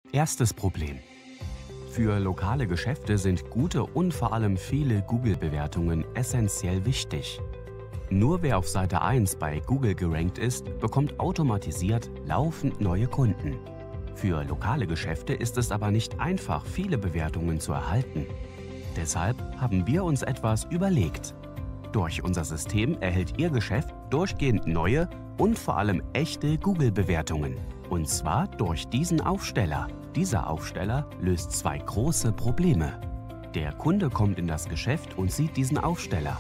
Erstes Problem. Für lokale Geschäfte sind gute und vor allem viele Google-Bewertungen essentiell wichtig. Nur wer auf Seite 1 bei Google gerankt ist, bekommt automatisiert laufend neue Kunden. Für lokale Geschäfte ist es aber nicht einfach, viele Bewertungen zu erhalten. Deshalb haben wir uns etwas überlegt. Durch unser System erhält Ihr Geschäft durchgehend neue und vor allem echte Google-Bewertungen. Und zwar durch diesen Aufsteller. Dieser Aufsteller löst zwei große Probleme. Der Kunde kommt in das Geschäft und sieht diesen Aufsteller.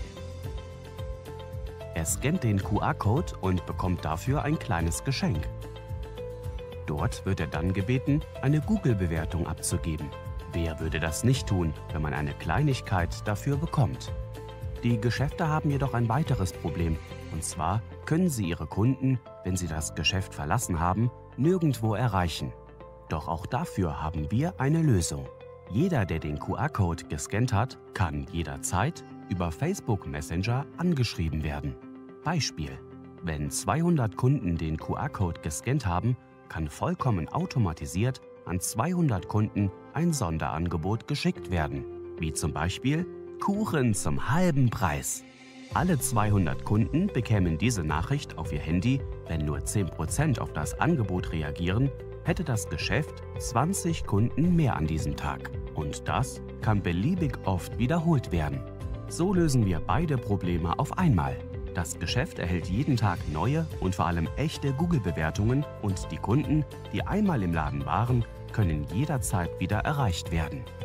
Er scannt den QR-Code und bekommt dafür ein kleines Geschenk. Dort wird er dann gebeten, eine Google-Bewertung abzugeben. Wer würde das nicht tun, wenn man eine Kleinigkeit dafür bekommt? Die Geschäfte haben jedoch ein weiteres Problem. Und zwar können sie ihre Kunden, wenn sie das Geschäft verlassen haben, nirgendwo erreichen. Doch auch dafür haben wir eine Lösung. Jeder, der den QR-Code gescannt hat, kann jederzeit über Facebook Messenger angeschrieben werden. Beispiel: Wenn 200 Kunden den QR-Code gescannt haben, kann vollkommen automatisiert an 200 Kunden ein Sonderangebot geschickt werden, wie zum Beispiel Kuchen zum halben Preis. Alle 200 Kunden bekämen diese Nachricht auf ihr Handy. Wenn nur 10% auf das Angebot reagieren, hätte das Geschäft 20 Kunden mehr an diesem Tag. Und das kann beliebig oft wiederholt werden. So lösen wir beide Probleme auf einmal. Das Geschäft erhält jeden Tag neue und vor allem echte Google-Bewertungen und die Kunden, die einmal im Laden waren, können jederzeit wieder erreicht werden.